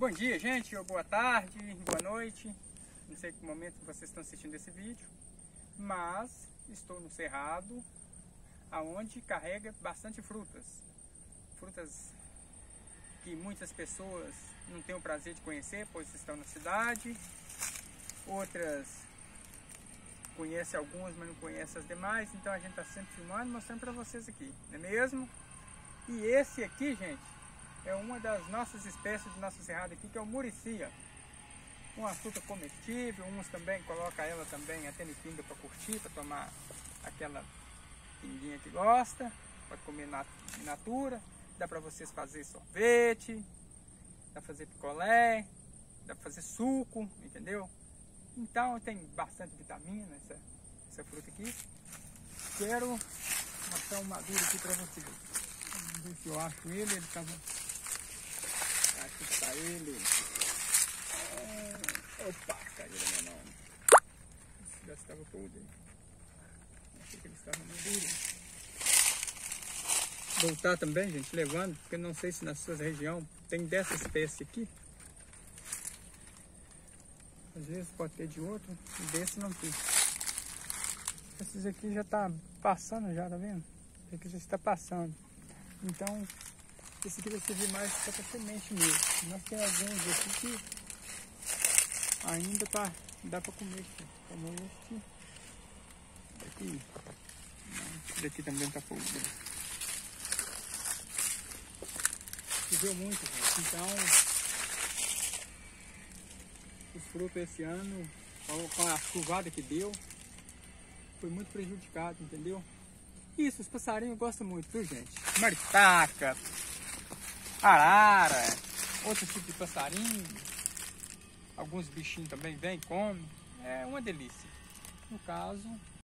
Bom dia, gente, ou boa tarde, boa noite. Não sei que momento vocês estão assistindo esse vídeo, mas estou no cerrado, aonde carrega bastante frutas. Frutas que muitas pessoas não têm o prazer de conhecer, pois estão na cidade. Outras conhecem algumas, mas não conhecem as demais. Então a gente está sempre filmando, mostrando para vocês aqui, não é mesmo? E esse aqui, gente, é uma das nossas espécies do nosso cerrado aqui, que é o muricia. Uma fruta comestível, uns também colocam ela também até no pinga para curtir, para tomar aquela pinguinha que gosta, pode comer in natura. Dá para vocês fazer sorvete, dá para fazer picolé, dá para fazer suco, entendeu? Então tem bastante vitamina essa fruta aqui. Quero mostrar um maduro aqui para vocês. Vamos ver se eu acho ele estava... Aqui está ele. Opa, caiu da minha mão. Esse já estava podre. Achei que ele estava maduro. Voltar também, gente, levando, porque não sei se na sua região tem dessa espécie aqui. Às vezes pode ter de outro, e desse não tem. Esses aqui já tá passando já, tá vendo? Esse aqui já está passando. Então, esse aqui vai servir mais só para semente mesmo. Nós temos alguns aqui que ainda dá para comer aqui. Como este daqui. Esse daqui também tá podre. Choveu muito, gente. Então os frutos esse ano, com a chuvada que deu, foi muito prejudicado, entendeu? Isso, os passarinhos gostam muito, viu, gente? Maritaca, arara, outro tipo de passarinho. Alguns bichinhos também vêm, comem. É uma delícia. No caso,